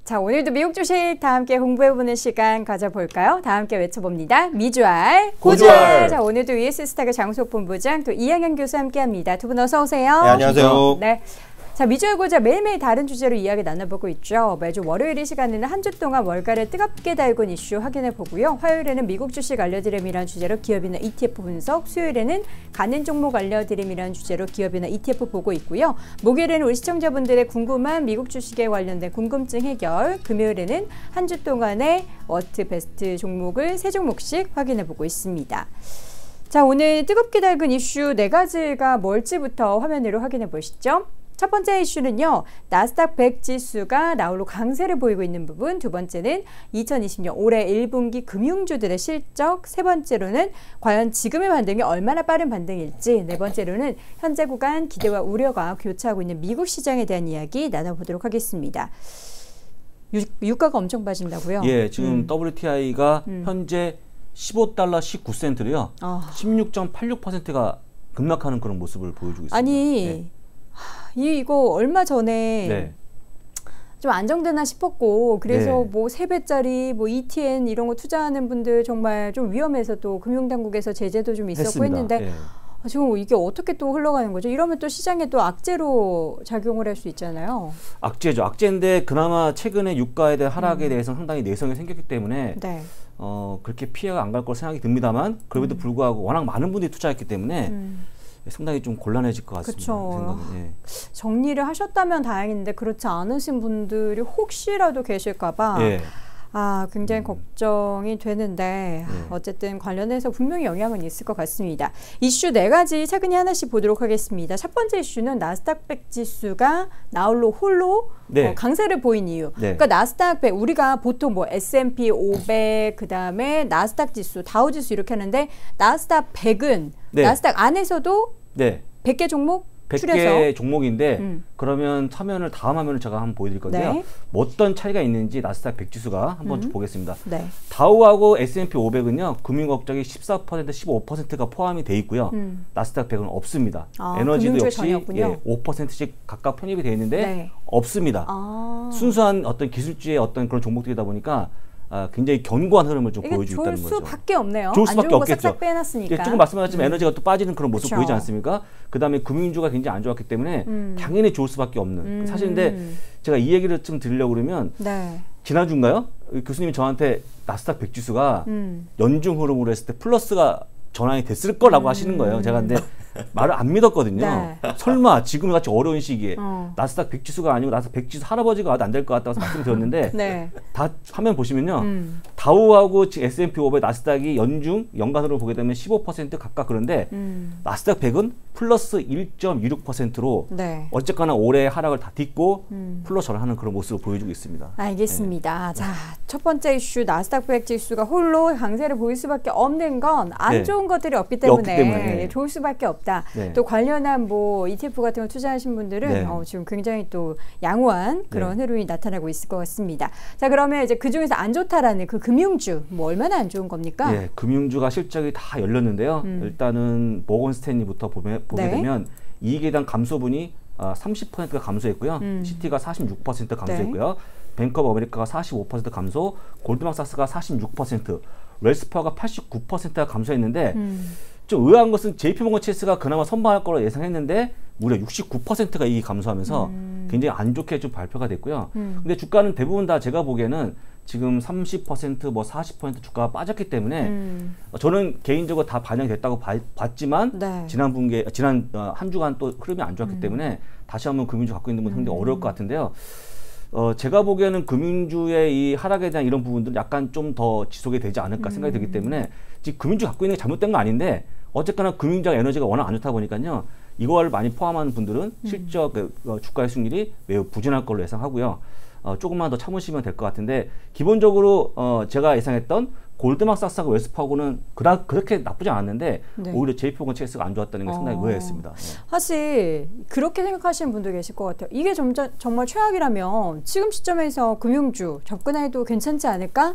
자, 오늘도 미국 주식 다 함께 공부해보는 시간 가져볼까요? 다 함께 외쳐봅니다. 미주알, 고주알. 자, 오늘도 ES스탁의 장수옥 본부장 또 이양현 교수 함께합니다. 두 분 어서 오세요. 네, 안녕하세요. 네. 자, 미주알 고주알 매일매일 다른 주제로 이야기 나눠보고 있죠. 매주 월요일 이 시간에는 한 주 동안 월가를 뜨겁게 달군 이슈 확인해보고요. 화요일에는 미국 주식 알려드림이라는 주제로 기업이나 ETF 분석, 수요일에는 가는 종목 알려드림이라는 주제로 기업이나 ETF 보고 있고요. 목요일에는 우리 시청자분들의 궁금한 미국 주식에 관련된 궁금증 해결, 금요일에는 한 주 동안의 워트 베스트 종목을 3종목씩 확인해보고 있습니다. 자, 오늘 뜨겁게 달군 이슈 4가지가 뭘지부터 화면 위로 확인해 보시죠. 첫 번째 이슈는요, 나스닥 100 지수가 나홀로 강세를 보이고 있는 부분, 두 번째는 2020년 올해 1분기 금융주들의 실적, 세 번째로는 과연 지금의 반등이 얼마나 빠른 반등일지, 네 번째로는 현재 구간 기대와 우려가 교차하고 있는 미국 시장에 대한 이야기 나눠보도록 하겠습니다. 유가가 엄청 빠진다고요? 예, 지금 WTI가 현재 15달러 19센트로요. 16.86%가 급락하는 그런 모습을 보여주고 있습니다. 아니, 이거 얼마 전에 좀 안정되나 싶었고, 그래서 뭐 3배짜리 뭐 ETN 이런 거 투자하는 분들 정말 좀 위험해서 또 금융당국에서 제재도 좀 있었고 했습니다. 했는데 지금 이게 어떻게 또 흘러가는 거죠? 이러면 또 시장에 또 악재로 작용을 할 수 있잖아요. 악재죠. 악재인데 그나마 최근에 유가에 대한 하락에 대해서 상당히 내성이 생겼기 때문에 그렇게 피해가 안 갈 거라 생각이 듭니다만, 그럼에도 불구하고 워낙 많은 분들이 투자했기 때문에 상당히 좀 곤란해질 것 같습니다. 그렇죠. 정리를 하셨다면 다행인데 그렇지 않으신 분들이 혹시라도 계실까 봐 굉장히 걱정이 되는데 어쨌든 관련해서 분명히 영향은 있을 것 같습니다. 이슈 4가지 차근히 하나씩 보도록 하겠습니다. 첫 번째 이슈는 나스닥 100 지수가 나홀로 홀로 강세를 보인 이유. 그러니까 나스닥 100, 우리가 보통 뭐 S&P 500, 그 다음에 나스닥 지수, 다우 지수 이렇게 하는데 나스닥 100은 나스닥 안에서도 100개 종목 100개 종목인데 그러면 화면을 다음 화면을 제가 한번 보여드릴 건데요. 뭐 어떤 차이가 있는지 나스닥 100 지수가 한번 보겠습니다. 다우하고 S&P 500은요. 금융업적이 14%, 15%가 포함이 돼 있고요. 나스닥 100은 없습니다. 에너지도 역시 5%씩 각각 편입이 되어 있는데 없습니다. 순수한 어떤 기술주의 어떤 그런 종목들이다 보니까 굉장히 견고한 흐름을 좀 보여주고 있다는 거죠. 좋을 수밖에 없네요. 좋을 수밖에 없겠죠. 싹싹 빼놨으니까. 조금 말씀하셨지만 에너지가 또 빠지는 그런 모습 보이지 않습니까? 그 다음에 금융주가 굉장히 안 좋았기 때문에 당연히 좋을 수밖에 없는. 사실인데 제가 이 얘기를 좀 드리려고 그러면 지난주인가요? 교수님이 저한테 나스닥 100 지수가 연중 흐름으로 했을 때 플러스가 전환이 됐을 거라고 하시는 거예요. 제가 근데 말을 안 믿었거든요. 설마 지금 같이 어려운 시기에 나스닥 100 지수가 아니고 나스닥 100 지수 할아버지가 와도 안 될 것 같다고 말씀드렸는데 다 화면 보시면요. 다우하고 S&P 500, 나스닥이 연간으로 보게 되면 15% 각각 그런데 나스닥 100은 플러스 1.26%로 어쨌거나 올해 하락을 다 딛고 플러스 전환하는 그런 모습을 보여주고 있습니다. 알겠습니다. 자, 첫 번째 이슈 나스닥 100 지수가 홀로 강세를 보일 수밖에 없는 건 안 좋은 것들이 없기 때문에 좋을 수밖에 없다. 또 관련한 뭐 ETF 같은 거 투자하신 분들은 지금 굉장히 또 양호한 그런 흐름이 나타나고 있을 것 같습니다. 자, 그러면 이제 그 중에서 안 좋다라는 그 금융주 뭐 얼마나 안 좋은 겁니까? 금융주가 실적이 다 열렸는데요. 일단은 모건 스탠리부터 보게 되면 이익에 대한 감소분이 30%가 감소했고요. 시티가 46% 감소했고요. 뱅크 오브 아메리카가 45% 감소, 골드만삭스가 46%, 웰스파가 89%가 감소했는데 좀 의아한 것은 JP모건 체이스가 그나마 선방할 거로 예상했는데 무려 69%가 이익이 감소하면서 굉장히 안 좋게 좀 발표가 됐고요. 근데 주가는 대부분 다 제가 보기에는 지금 30% 뭐 40% 주가가 빠졌기 때문에 저는 개인적으로 다 반영이 됐다고 봤지만 지난 한 주간 또 흐름이 안 좋았기 때문에 다시 한번 금융주 갖고 있는 분 상당히 어려울 것 같은데요. 제가 보기에는 금융주의 이 하락에 대한 이런 부분들은 약간 좀 더 지속이 되지 않을까 생각이 들기 때문에 지금 금융주 갖고 있는 게 잘못된 거 아닌데 어쨌거나 금융주와 에너지가 워낙 안 좋다 보니까요. 이걸 많이 포함한 분들은 실적 주가의 수익률이 매우 부진할 걸로 예상하고요. 조금만 더 참으시면 될 것 같은데 기본적으로 제가 예상했던 골드만삭스하고 웰스파고는 그렇게 나쁘지 않았는데 오히려 JP모건 체이스가 안 좋았다는 게 상당히 의아했습니다. 사실 그렇게 생각하시는 분도 계실 것 같아요. 이게 정말 최악이라면 지금 시점에서 금융주 접근해도 괜찮지 않을까?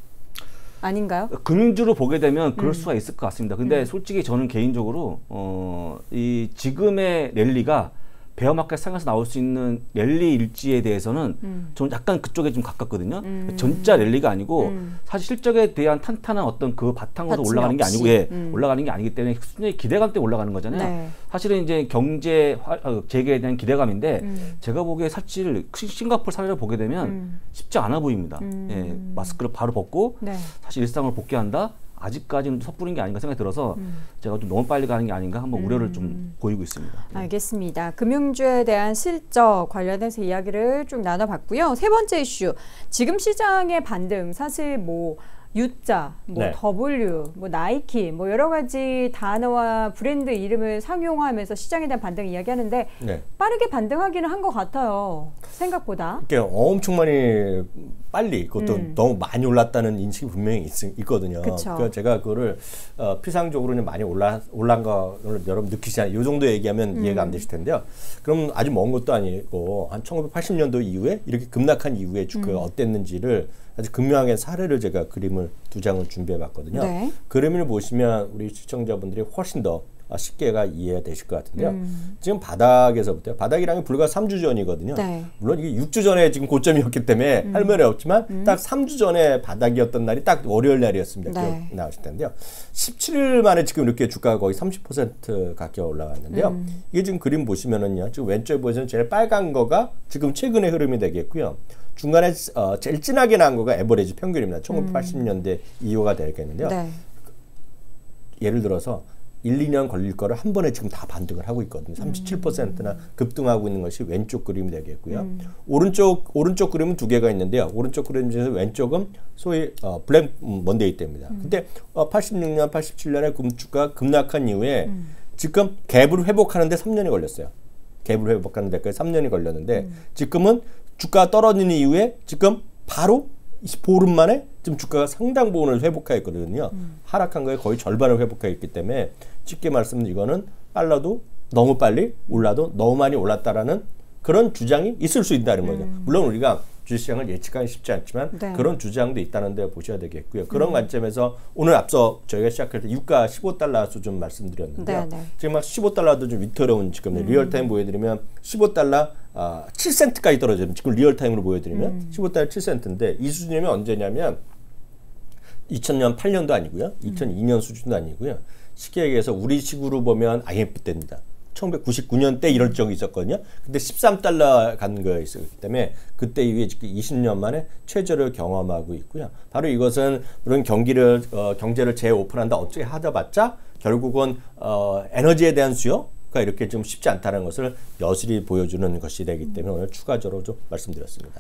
아닌가요? 금융주로 보게 되면 그럴 수가 있을 것 같습니다. 근데 솔직히 저는 개인적으로 이 지금의 랠리가 베어마켓 상에서 나올 수 있는 랠리 일지에 대해서는 저는 약간 그쪽에 좀 가깝거든요. 전자 랠리가 아니고 사실 실적에 대한 탄탄한 어떤 그 바탕으로 올라가는 게 아니고 올라가는 게 아니기 때문에 순전히 기대감 때문에 올라가는 거잖아요. 네. 사실은 이제 경제 재개에 대한 기대감인데 제가 보기에 사실 싱가포르 사례를 보게 되면 쉽지 않아 보입니다. 예, 마스크를 바로 벗고 네. 사실 일상을 복귀한다. 아직까지는 섣부른 게 아닌가 생각이 들어서 제가 좀 너무 빨리 가는 게 아닌가 한번 우려를 좀 보이고 있습니다. 네. 알겠습니다. 금융주에 대한 실적 관련해서 이야기를 쭉 나눠봤고요. 세 번째 이슈, 지금 시장의 반등 사실 뭐 U자, 뭐 네. W, 뭐 나이키, 뭐 여러 가지 단어와 브랜드 이름을 상용화하면서 시장에 대한 반등 이야기하는데 네. 빠르게 반등하기는 한 것 같아요. 생각보다. 이게 엄청 많이 빨리 그것도 너무 많이 올랐다는 인식이 분명히 있거든요. 그러니까 제가 그거를 피상적으로는 많이 올란 거를 여러분 느끼지 않아요. 이 정도 얘기하면 이해가 안 되실 텐데요. 그럼 아주 먼 것도 아니고 한 1980년도 이후에 이렇게 급락한 이후에 주가가 어땠는지를 아주 극명하게 사례를 제가 그림을 2장을 준비해 봤거든요. 네. 그림을 보시면 우리 시청자분들이 훨씬 더 쉽게가 이해되실 것 같은데요. 지금 바닥에서부터 바닥이라는 게 불과 3주 전이거든요. 네. 물론 이게 6주 전에 지금 고점이었기 때문에 할 말이 없지만 딱 3주 전에 바닥이었던 날이 딱 월요일 날이었습니다. 네. 기억 나오실 텐데요. 17일 만에 지금 이렇게 주가가 거의 30% 가까이 올라갔는데요. 이게 지금 그림 보시면은요. 지금 왼쪽에 보시면 제일 빨간 거가 지금 최근의 흐름이 되겠고요. 중간에 제일 진하게 나온 거가 에버리지 평균입니다. 1980년대 이후가 되겠는데요. 네. 예를 들어서 1, 2년 걸릴 거를 한 번에 지금 다 반등을 하고 있거든요. 37%나 급등하고 있는 것이 왼쪽 그림이 되겠고요. 오른쪽 그림은 두 개가 있는데요. 오른쪽 그림 중에서 왼쪽은 소위 블랙 먼데이 때입니다. 근데 86년, 87년에 금주가 급락한 이후에 지금 갭을 회복하는데 3년이 걸렸어요. 갭을 회복하는 데까지 3년이 걸렸는데 지금은 주가가 떨어지는 이후에 지금 바로 보름 만에 지금 주가가 상당 부분을 회복하였거든요. 하락한 거에 거의 절반을 회복하였기 때문에 쉽게 말씀드리면 이거는 빨라도 너무 빨리 올라도 너무 많이 올랐다라는 그런 주장이 있을 수 있다는 거죠. 물론 우리가 주식시장을 예측하기 쉽지 않지만 네. 그런 주장도 있다는 데 보셔야 되겠고요. 그런 관점에서 오늘 앞서 저희가 시작할 때 유가 15달러 수준 말씀드렸는데요. 네, 네. 지금 막 15달러도 좀 위태로운 지금 리얼타임 보여드리면 15달러 7센트까지 떨어져요. 지금 리얼타임으로 보여드리면 15달러 7센트인데 이 수준이면 언제냐면 2000년 8년도 아니고요. 2002년 수준도 아니고요. 쉽게 얘기해서 우리 식으로 보면 IMF 때입니다. 1999년 때 이런 적이 있었거든요. 근데 13달러 간 거였기 때문에 그때 이후에 20년 만에 최저를 경험하고 있고요. 바로 이것은 물론 경제를 재오픈한다 어떻게 하다봤자 결국은 에너지에 대한 수요가 이렇게 좀 쉽지 않다는 것을 여실히 보여주는 것이 되기 때문에 오늘 추가적으로 좀 말씀드렸습니다.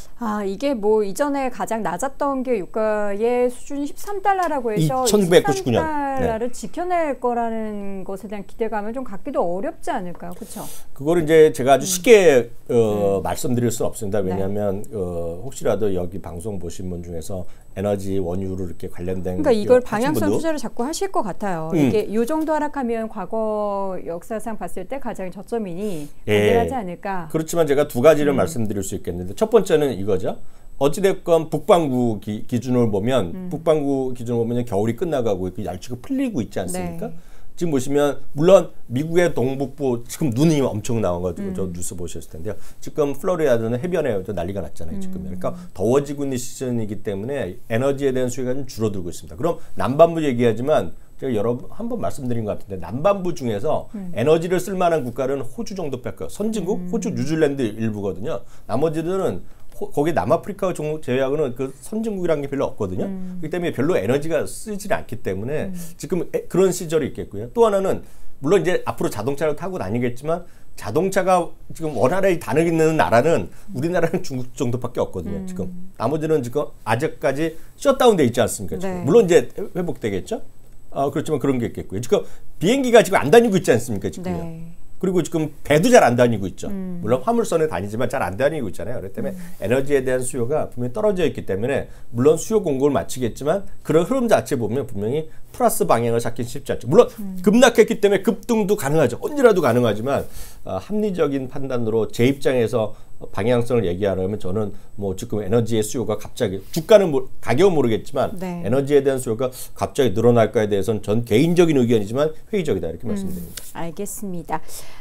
이게 뭐 이전에 가장 낮았던 게 유가의 수준이 13달러라고 해서 1999년 13달러를 네. 지켜낼 거라는 것에 대한 기대감을 좀 갖기도 어렵지 않을까요? 그렇죠? 그거를 이제 제가 아주 쉽게 말씀드릴 수는 없습니다. 왜냐하면 네. 혹시라도 여기 방송 보신 분 중에서 에너지 원유로 이렇게 관련된 그러니까 이걸 방향성 투자를 자꾸 하실 것 같아요. 이게 이 정도 하락하면 과거 역사상 봤을 때 가장 저점이니 반대하지 않을까. 그렇지만 제가 두 가지를 말씀드릴 수 있겠는데 첫 번째는 이거죠. 어찌됐건 북반구 기준을 보면 북반구 기준을 보면 겨울이 끝나가고 있고 날씨가 풀리고 있지 않습니까? 네. 지금 보시면 물론 미국의 동북부 지금 눈이 엄청 나와가지고 저 뉴스 보셨을 텐데요. 지금 플로리다는 해변에 난리가 났잖아요. 지금 그러니까 더워지고 있는 시즌이기 때문에 에너지에 대한 수요가 좀 줄어들고 있습니다. 그럼 남반부 얘기하지만 제가 여러분 한번 말씀드린 것 같은데 남반부 중에서 에너지를 쓸만한 국가는 호주 정도밖에 선진국 호주 뉴질랜드 일부거든요. 나머지들은 거기 남아프리카 제외하고는 그 선진국이라는 게 별로 없거든요. 그렇기 때문에 별로 에너지가 쓰지 않기 때문에 지금 그런 시절이 있겠고요. 또 하나는 물론 이제 앞으로 자동차를 타고 다니겠지만 자동차가 지금 원활하게 다니는 나라는 우리나라는 중국 정도밖에 없거든요. 지금 나머지는 지금 아직까지 셧다운돼 있지 않습니까? 지금. 네. 물론 이제 회복되겠죠. 그렇지만 그런 게 있겠고요. 지금 비행기가 지금 안 다니고 있지 않습니까? 지금요. 네. 그리고 지금 배도 잘 안 다니고 있죠. 물론 화물선에 다니지만 잘 안 다니고 있잖아요. 그렇기 때문에 에너지에 대한 수요가 분명히 떨어져 있기 때문에 물론 수요 공급을 맞추겠지만 그런 흐름 자체 보면 분명히 플러스 방향을 잡긴 쉽지 않죠. 물론 급락했기 때문에 급등도 가능하죠. 언제라도 가능하지만 합리적인 판단으로 제 입장에서 방향성을 얘기하려면 저는 뭐 지금 에너지의 수요가 갑자기 주가는 가격은 모르겠지만 네. 에너지에 대한 수요가 갑자기 늘어날까에 대해서는 전 개인적인 의견이지만 회의적이다 이렇게 말씀드립니다. 알겠습니다.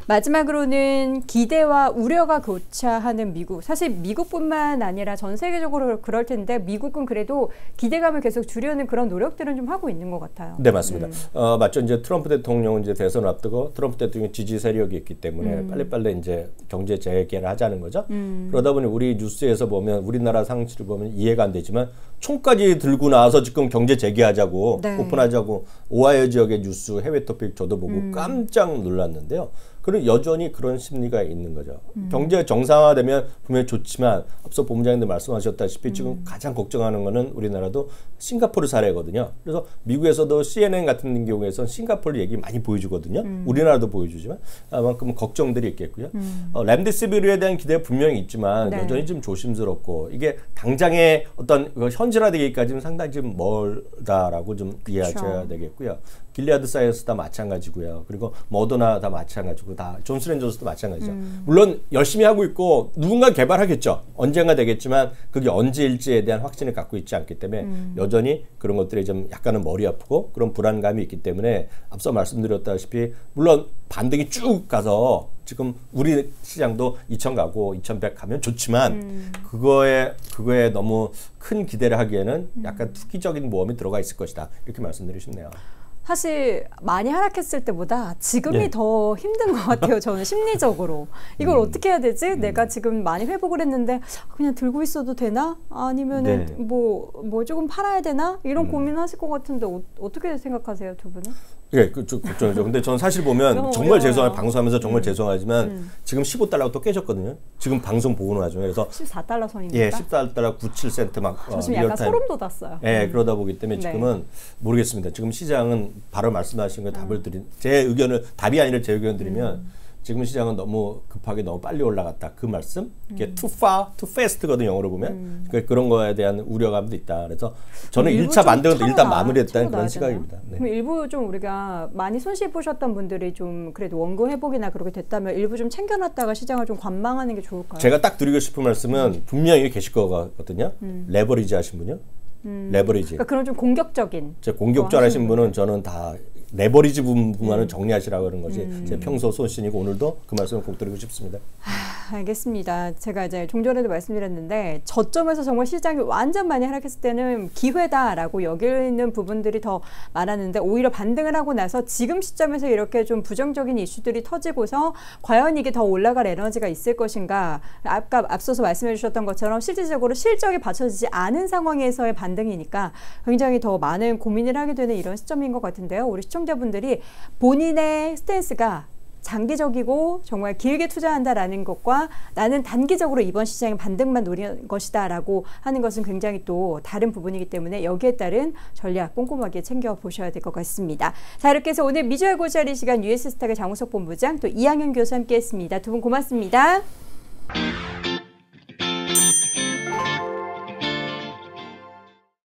마지막으로는 기대와 우려가 교차하는 미국. 사실 미국뿐만 아니라 전 세계적으로 그럴 텐데 미국은 그래도 기대감을 계속 주려는 그런 노력들은 좀 하고 있는 것 같아요. 네, 맞습니다. 맞죠. 이제 트럼프 대통령은 이제 대선을 앞두고 트럼프 대통령 지지 세력이 있기 때문에 빨리빨리 이제 경제 재개를 하자는 거죠. 그러다 보니 우리 뉴스에서 보면 우리나라 상식을 보면 이해가 안 되지만 총까지 들고 나와서 지금 경제 재개하자고 네. 오픈하자고 오하이오 지역의 뉴스 해외 토픽 저도 보고 깜짝 놀랐는데요. 그리고 여전히 그런 심리가 있는 거죠. 경제 정상화되면 분명히 좋지만 앞서 본부장님도 말씀하셨다시피 지금 가장 걱정하는 거는 우리나라도 싱가포르 사례거든요. 그래서 미국에서도 CNN 같은 경우에선 싱가포르 얘기 많이 보여주거든요. 우리나라도 보여주지만 아만큼 걱정들이 있겠고요. 렘데시비르에 대한 기대 분명히 있지만 네. 여전히 좀 조심스럽고 이게 당장의 어떤 현실화되기까지는 상당히 좀 멀다라고 좀 이해하셔야 되겠고요. 길리아드 사이언스 다 마찬가지고요. 그리고 모더나 다 마찬가지고 다 존스앤존스도 마찬가지죠. 물론 열심히 하고 있고 누군가 개발하겠죠. 언젠가 되겠지만 그게 언제일지에 대한 확신을 갖고 있지 않기 때문에 여전히 그런 것들이 좀 약간은 머리 아프고 그런 불안감이 있기 때문에 앞서 말씀드렸다시피 물론 반등이 쭉 가서 지금 우리 시장도 2000 가고 2100 가면 좋지만 그거에 너무 큰 기대를 하기에는 약간 투기적인 모험이 들어가 있을 것이다. 이렇게 말씀드리고 싶네요. 사실 많이 하락했을 때보다 지금이 네. 더 힘든 것 같아요. 저는 심리적으로. 이걸 어떻게 해야 되지? 내가 지금 많이 회복을 했는데 그냥 들고 있어도 되나? 아니면은 네. 뭐 조금 팔아야 되나? 이런 고민하실 것 같은데 어떻게 생각하세요, 두 분은? 예, 좀 걱정이죠. 근데 저는 사실 보면 정말 어려워요. 죄송해요. 방송하면서 정말 죄송하지만 지금 15달러가 또 깨졌거든요. 지금 방송 보고 나중에 그래서 14달러 선입니까? 예, 14달러 97센트 막 저 지금 약간 소름 돋았어요. 예, 그러다 보기 때문에 네. 지금은 모르겠습니다. 지금 시장은 바로 말씀하신 거 답을 드린 제 의견을 답이 아니라 제 의견 드리면 지금 시장은 너무 급하게 너무 빨리 올라갔다. 그 말씀? 이게 too far, too fast거든 영어로 보면. 그러니까 그런 거에 대한 우려감도 있다. 그래서 저는 1차 반등은 일단 마무리했다는 그런 시각입니다. 네. 그럼 일부 좀 우리가 많이 손실 보셨던 분들이 좀 그래도 원고 회복이나 그렇게 됐다면 일부 좀 챙겨놨다가 시장을 좀 관망하는 게 좋을까요? 제가 딱 드리고 싶은 말씀은 분명히 계실 거거든요. 레버리지 하신 분요. 레버리지. 그러니까 그런 좀 공격적인. 제 공격적으로 하신 분은 저는 다 레버리지 부분만을 정리하시라고 그런 거지. 제 평소 소신이고 오늘도 그 말씀을 꼭 드리고 싶습니다. 알겠습니다. 제가 이제 종전에도 말씀드렸는데 저점에서 정말 시장이 완전 많이 하락했을 때는 기회다라고 여기는 부분들이 더 많았는데 오히려 반등을 하고 나서 지금 시점에서 이렇게 좀 부정적인 이슈들이 터지고서 과연 이게 더 올라갈 에너지가 있을 것인가. 아까 앞서서 말씀해 주셨던 것처럼 실질적으로 실적이 받쳐지지 않은 상황에서의 반등이니까 굉장히 더 많은 고민을 하게 되는 이런 시점인 것 같은데요. 우리 시청자분들이 본인의 스탠스가 장기적이고 정말 길게 투자한다라는 것과 나는 단기적으로 이번 시장의 반등만 노리는 것이다라고 하는 것은 굉장히 또 다른 부분이기 때문에 여기에 따른 전략 꼼꼼하게 챙겨보셔야 될 것 같습니다. 자, 이렇게 해서 오늘 미주알 고시하는 시간 US스탁의 장우석 본부장 또 이항현 교수 함께했습니다. 두 분 고맙습니다.